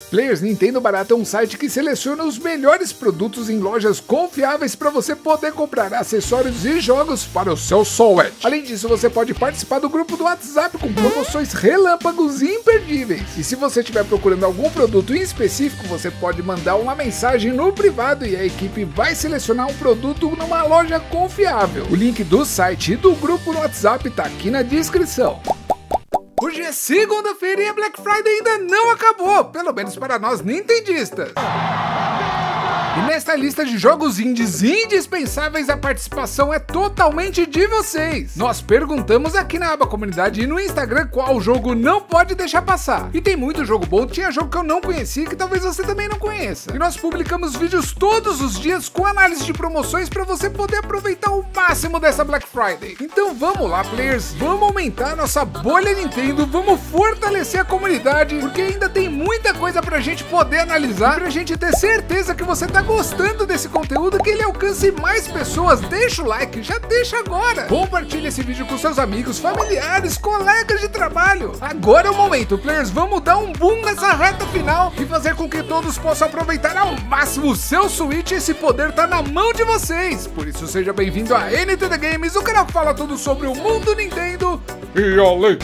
Players, Nintendo Barato é um site que seleciona os melhores produtos em lojas confiáveis para você poder comprar acessórios e jogos para o seu Switch. Além disso, você pode participar do grupo do WhatsApp com promoções relâmpagos imperdíveis. E se você estiver procurando algum produto em específico, você pode mandar uma mensagem no privado e a equipe vai selecionar um produto numa loja confiável. O link do site e do grupo no WhatsApp tá aqui na descrição. Hoje é segunda-feira e a Black Friday ainda não acabou, pelo menos para nós nintendistas. E nesta lista de jogos indies indispensáveis, a participação é totalmente de vocês. Nós perguntamos aqui na aba comunidade e no Instagram qual jogo não pode deixar passar. E tem muito jogo bom, tinha jogo que eu não conhecia que talvez você também não conheça. E nós publicamos vídeos todos os dias com análise de promoções para você poder aproveitar o máximo dessa Black Friday. Então vamos lá, players, vamos aumentar nossa bolha Nintendo, vamos fortalecer a comunidade, porque ainda tem muita coisa pra gente poder analisar, pra gente ter certeza que você tá gostando desse conteúdo, que ele alcance mais pessoas. Deixa o like, já deixa agora. Compartilha esse vídeo com seus amigos, familiares, colegas de trabalho. Agora é o momento, players, vamos dar um boom nessa reta final e fazer com que todos possam aproveitar ao máximo o seu Switch. Esse poder tá na mão de vocês. Por isso, seja bem-vindo a NTD Games, o canal que fala tudo sobre o mundo Nintendo e além.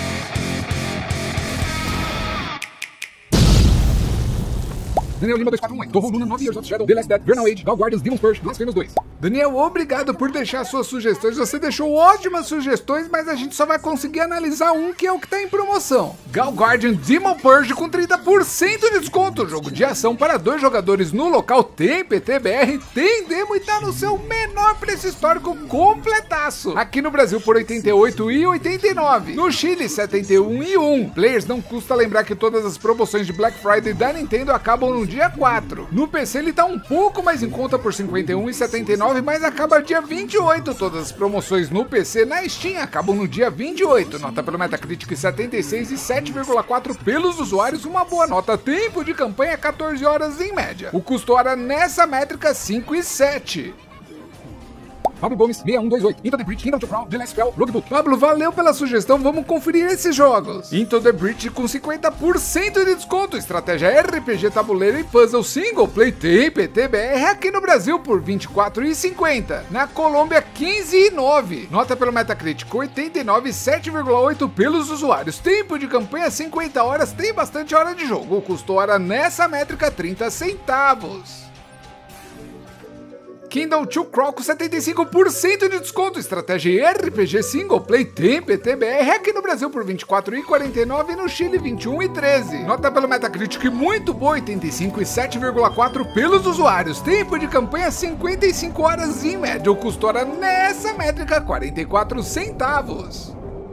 Daniel Lima 241, Torro Luna 9 Years of Shadow, The Last Dead, Vernal Age, Gal Guardians, Demon's Purge, Blasphemous 2. Daniel, obrigado por deixar suas sugestões. Você deixou ótimas sugestões, mas a gente só vai conseguir analisar um que é o que tá em promoção. Gal Guardian Demon Purge com 30% de desconto. Jogo de ação para 2 jogadores no local, tem PTBR, tem demo e tá no seu menor preço histórico completaço. Aqui no Brasil por R$ 88,89. No Chile, R$ 71,1. Players, não custa lembrar que todas as promoções de Black Friday da Nintendo acabam no dia 4. No PC ele tá um pouco mais em conta por R$ 51,79, mas acaba dia 28. Todas as promoções no PC na Steam acabam no dia 28. Nota pelo Metacritic 76 e 7,4 pelos usuários, uma boa nota. Tempo de campanha 14 horas em média. O custo hora nessa métrica 5 e 7. Pablo Gomes, 6128, Into the Breach, Kingdom to Crown, The Last Spell, Roguebook. Pablo, valeu pela sugestão, vamos conferir esses jogos. Into the Breach com 50% de desconto, estratégia RPG, tabuleiro e puzzle single play, tem PTBR aqui no Brasil por R$ 24,50. Na Colômbia, 15,9. Nota pelo Metacritic, 89 e 7,8 pelos usuários. Tempo de campanha 50 horas, tem bastante hora de jogo. O custo hora nessa métrica 30 centavos. Kingdom to Crown com 75% de desconto, estratégia RPG single play, tem PTBR aqui no Brasil por R$ 24,49 e no Chile R$ 21,13. Nota pelo Metacritic muito boa, 85 e 7,4 pelos usuários. Tempo de campanha 55 horas em média, o custo hora nessa métrica 44 centavos.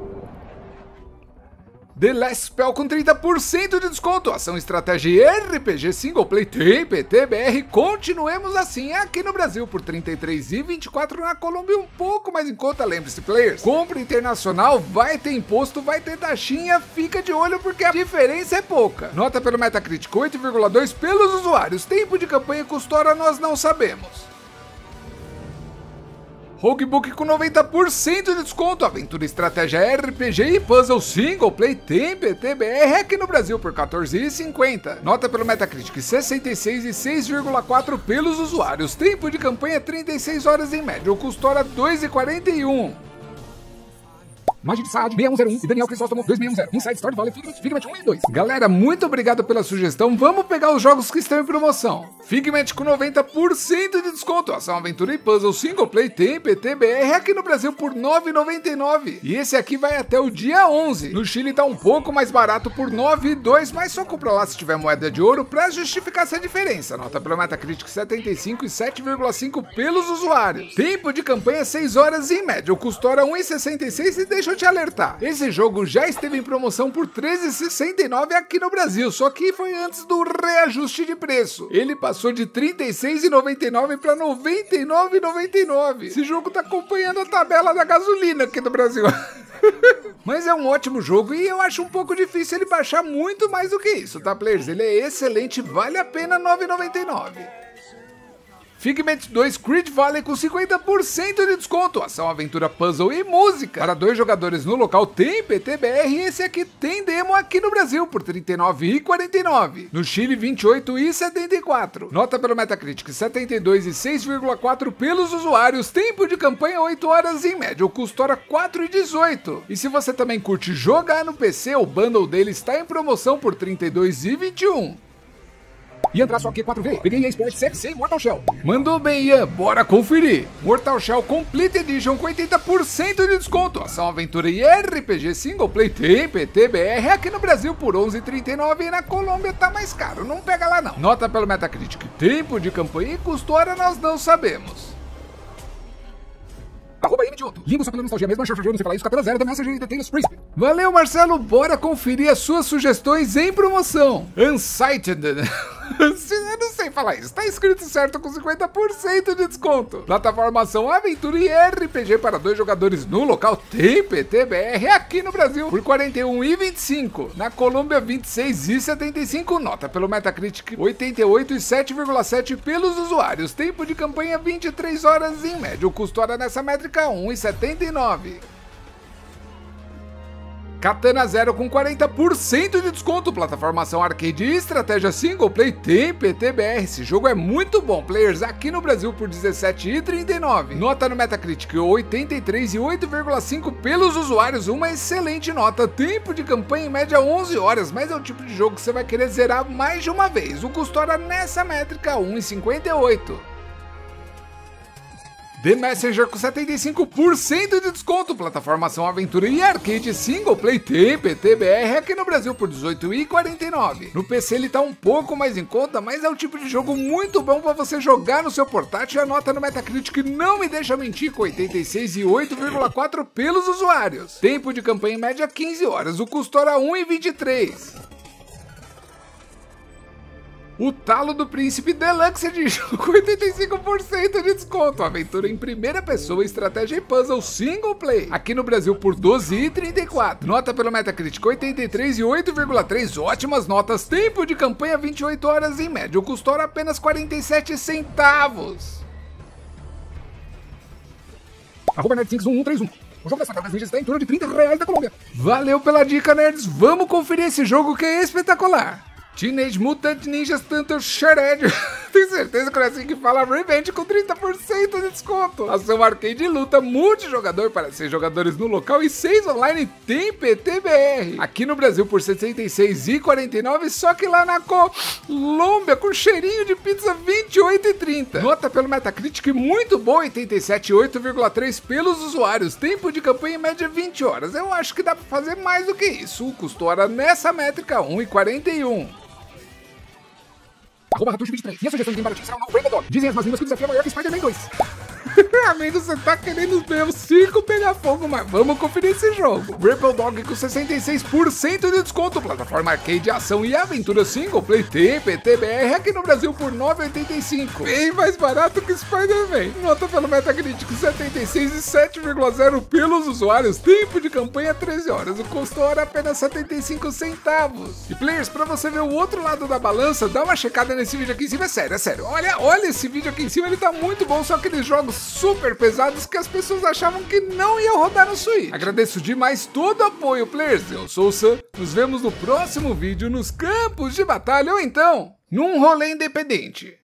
The Last Spell com 30% de desconto, ação estratégia RPG single play, tem PTBR, continuemos assim aqui no Brasil por R$ 33,24, na Colômbia um pouco mais em conta. Lembre-se, players, compra internacional vai ter imposto, vai ter taxinha, fica de olho porque a diferença é pouca. Nota pelo Metacritic 8,2 pelos usuários, tempo de campanha e custo hora nós não sabemos. Roguebook com 90% de desconto, aventura, estratégia RPG e puzzle single play, tem PTBR aqui no Brasil por R$ 14,50. Nota pelo Metacritic 66 e 6,4 pelos usuários. Tempo de campanha 36 horas em média, o custo hora 2,41. Majid Saad, 6101 e Daniel Crisóstomo, 2610. Inside Story Valley, Figment 1 e 2. Galera, muito obrigado pela sugestão. Vamos pegar os jogos que estão em promoção. Figment com 90% de desconto. Ação, aventura e puzzle single play, tem PTBR aqui no Brasil por R$ 9,99. E esse aqui vai até o dia 11. No Chile tá um pouco mais barato por R$ 9,2, mas só compra lá se tiver moeda de ouro pra justificar essa diferença. Nota pelo Metacritic 75 e 7,5 pelos usuários. Tempo de campanha 6 horas em média. O custo hora 1,66 e deixa eu te alertar. Esse jogo já esteve em promoção por R$ 13,69 aqui no Brasil, só que foi antes do reajuste de preço. Ele passou de R$ 36,99 para R$ 99,99. Esse jogo tá acompanhando a tabela da gasolina aqui no Brasil. Mas é um ótimo jogo e eu acho um pouco difícil ele baixar muito mais do que isso, tá, players? Ele é excelente, vale a pena R$ 9,99. Figment 2 Creed Valley com 50% de desconto, ação, aventura, puzzle e música. Para 2 jogadores no local tem PTBR e esse aqui tem demo aqui no Brasil por R$ 39,49. No Chile, R$ 28,74. Nota pelo Metacritic 72 e 6,4 pelos usuários, tempo de campanha 8 horas em média, o custo era R$ 4,18. E se você também curte jogar no PC, o bundle dele está em promoção por R$ 32,21. E entrar só aqui 4V. Peguei EA Sports CFC e Mortal Shell. Mandou bem, Ian. Bora conferir. Mortal Shell Complete Edition com 80% de desconto. Ação, aventura e RPG Single Play tem PTBR aqui no Brasil por R$ 11,39 e na Colômbia tá mais caro. Não pega lá não. Nota pelo Metacritic. Tempo de campanha e custo hora nós não sabemos. @MDioto. Limbo só pela nostalgia mesmo, achou não sei falar isso, capela 0 da mensagem de Taylor's Príncipe. Valeu, Marcelo. Bora conferir as suas sugestões em promoção. Unsighted. Eu não sei falar isso, tá escrito certo com 50% de desconto. Plataforma ação, aventura e RPG para 2 jogadores no local tem PTBR aqui no Brasil por R$ 41,25. Na Colômbia, R$ 26,75. Nota pelo Metacritic 88 e 7,7 pelos usuários. Tempo de campanha 23 horas em média. O custo hora nessa métrica R$ 1,79. Katana Zero com 40% de desconto, plataformação arcade e estratégia single play tem PTBR, esse jogo é muito bom, players aqui no Brasil por R$ 17,39. Nota no Metacritic 83 e 8,5 pelos usuários, uma excelente nota, tempo de campanha em média 11 horas, mas é o tipo de jogo que você vai querer zerar mais de uma vez, o custo hora nessa métrica R$ 1,58. The Messenger com 75% de desconto, plataformação aventura e arcade single play tem PTBR aqui no Brasil por R$ 18,49. No PC ele tá um pouco mais em conta, mas é o tipo de jogo muito bom para você jogar no seu portátil e a nota no Metacritic não me deixa mentir com 86 e 8,4 pelos usuários. Tempo de campanha em média 15 horas, o custo era R$ 1,23. O Talo do Príncipe Deluxe Edition com 85% de desconto, aventura em primeira pessoa, estratégia e puzzle single play, aqui no Brasil por R$ 12,34. Nota pelo Metacritic 83 e 8,3, ótimas notas, tempo de campanha 28 horas em média, o custo era apenas 47 centavos. @Nerdsinks1131. O jogo das tartarugas ninjas está em torno de R$ 30 da Colômbia. Valeu pela dica, nerds, vamos conferir esse jogo que é espetacular. Teenage Mutant Ninja Turtles Shredded. Tenho certeza que é assim que fala, Revenge com 30% de desconto. Ação arcade e luta multijogador para 6 jogadores no local e 6 online tem PTBR. Aqui no Brasil por R$ 66,49, só que lá na Colômbia com cheirinho de pizza R$ 28,30. Nota pelo Metacritic muito boa, 87 e 8,3 pelos usuários. Tempo de campanha em média 20 horas. Eu acho que dá para fazer mais do que isso. O custo hora nessa métrica R$ 1,41. @Ratucho23. E a sugestão de game baratinho será o novo Break the Dog. Dizem as más línguas que o desafio é maior que Spider-Man 2. Amigo, você tá querendo ver o circo pegar fogo, mas vamos conferir esse jogo. Ripple Dog com 66% de desconto, plataforma arcade, ação e aventura single play tem PTBR aqui no Brasil por R$ 9,85. Bem mais barato que Spider-Man. Nota pelo Metacritic 76 e 7,0 pelos usuários, tempo de campanha 13 horas, o custo hora apenas 75 centavos. E players, pra você ver o outro lado da balança, dá uma checada nesse vídeo aqui em cima, é sério. Olha esse vídeo aqui em cima, ele tá muito bom, são aqueles jogos super pesados que as pessoas achavam que não ia rodar no Switch. Agradeço demais todo o apoio, players. Eu sou o Sam, nos vemos no próximo vídeo nos campos de batalha ou então num rolê independente.